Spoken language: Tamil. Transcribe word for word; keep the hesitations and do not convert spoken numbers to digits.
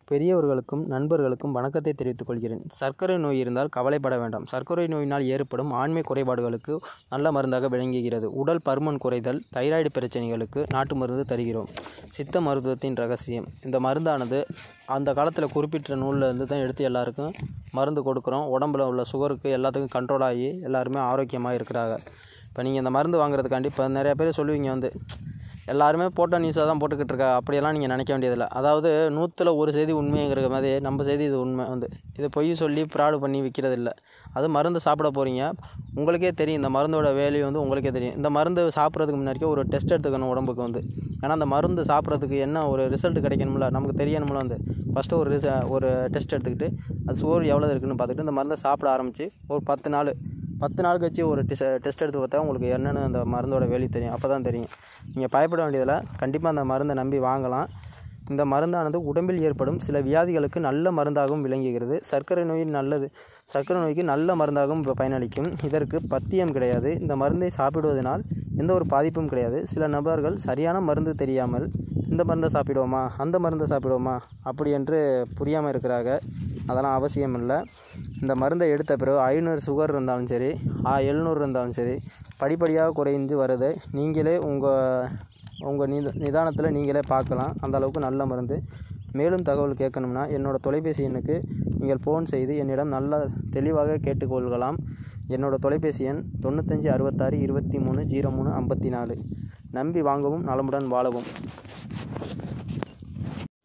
பெரியவர்களுக்கும் நண்பர்களுக்கும் வணக்கத்தை தெரிவித்துக் கொள்கிறேன். சர்க்கரை நோய் இருந்தால் கவலைப்பட வேண்டாம். சர்க்கரை நோயினால் ஏற்படும் ஆண்மை குறைபாடுகளுக்கு நல்ல மருந்தாக விளங்குகிறது. உடல் பருமன் குறைதல், தைராய்டு பிரச்சனைகளுக்கு நாட்டு மருந்து தருகிறோம். சித்த மருத்துவத்தின் ரகசியம். இந்த மருந்தானது அந்த காலத்தில் குறிப்பிட்ட நூலில் இருந்து தான் எடுத்து எல்லாருக்கும் மருந்து கொடுக்குறோம். உடம்புல உள்ள சுகருக்கு எல்லாத்துக்கும் கண்ட்ரோல் ஆகி எல்லாருமே ஆரோக்கியமாக இருக்கிறாங்க. இப்போ நீங்கள் இந்த மருந்து வாங்குறதுக்காண்டி இப்போ நிறையா பேர் சொல்லுவீங்க வந்து எல்லாருமே போட்ட நியூஸாக தான் போட்டுக்கிட்டு இருக்கா. அப்படியெல்லாம் நீங்கள் நினைக்க வேண்டியதில்லை. அதாவது நூற்றில் ஒரு செய்தி உண்மைங்கிற மாதிரி நம்ம செய்தி இது உண்மை வந்து இது பொய் சொல்லி ஃப்ராடு பண்ணி விற்கிறது இல்லை. அது மருந்து சாப்பிட போகிறீங்க, உங்களுக்கே தெரியும் இந்த மருந்தோட வேல்யூ வந்து உங்களுக்கே தெரியும். இந்த மருந்து சாப்பிட்றதுக்கு முன்னாடிக்கே ஒரு டெஸ்ட் எடுத்துக்கணும் உடம்புக்கு வந்து. ஏன்னா அந்த மருந்து சாப்பிட்றதுக்கு என்ன ஒரு ரிசல்ட் கிடைக்கணும்ல, நமக்கு தெரியணும்ல வந்து. ஃபஸ்ட்டு ஒரு ரிச ஒரு டெஸ்ட் எடுத்துக்கிட்டு அது சோறு எவ்வளோ இருக்குதுன்னு பார்த்துட்டு இந்த மருந்தை சாப்பிட ஆரம்பித்து ஒரு பத்து நாள் பத்து நாள் கழிச்சு ஒரு டெஸ் டெஸ்ட் எடுத்து பார்த்தா உங்களுக்கு என்னென்னு அந்த மருந்தோட வேல்யூ தெரியும். அப்போ தான் தெரியும். நீங்கள் பயப்பட வேண்டியதில்லை. கண்டிப்பாக அந்த மருந்தை நம்பி வாங்கலாம். இந்த மருந்தானது உடம்பில் ஏற்படும் சில வியாதிகளுக்கு நல்ல மருந்தாகவும் விளங்குகிறது. சர்க்கரை நோய் நல்லது சர்க்கரை நோய்க்கு நல்ல மருந்தாகவும் பயனளிக்கும். இதற்கு பத்தியம் கிடையாது. இந்த மருந்தை சாப்பிடுவதனால் எந்த ஒரு பாதிப்பும் கிடையாது. சில நபர்கள் சரியான மருந்து தெரியாமல் இந்த மருந்தை சாப்பிடுவோமா அந்த மருந்தை சாப்பிடுவோமா அப்படி என்று புரியாமல் இருக்கிறாங்க. அதெல்லாம் அவசியம் இல்லை. இந்த மருந்தை எடுத்த பிறகு ஐநூறு சுகர் இருந்தாலும் சரி, எழுநூறு இருந்தாலும் சரி, படிப்படியாக குறைந்து வருது. நீங்களே உங்கள் உங்கள் நித நிதானத்தில் நீங்களே பார்க்கலாம். அந்த அளவுக்கு நல்ல மருந்து. மேலும் தகவல் கேட்கணும்னா என்னோடய தொலைபேசி எண்ணுக்கு நீங்கள் ஃபோன் செய்து என்னிடம் நல்லா தெளிவாக கேட்டுக்கொள்ளலாம். என்னோடய தொலைபேசி எண் தொண்ணூத்தஞ்சு அறுபத்தாறு இருபத்தி மூணு ஜீரோ மூணு ஐம்பத்தி நாலு. நம்பி வாங்கவும், நலமுடன் வாழவும்.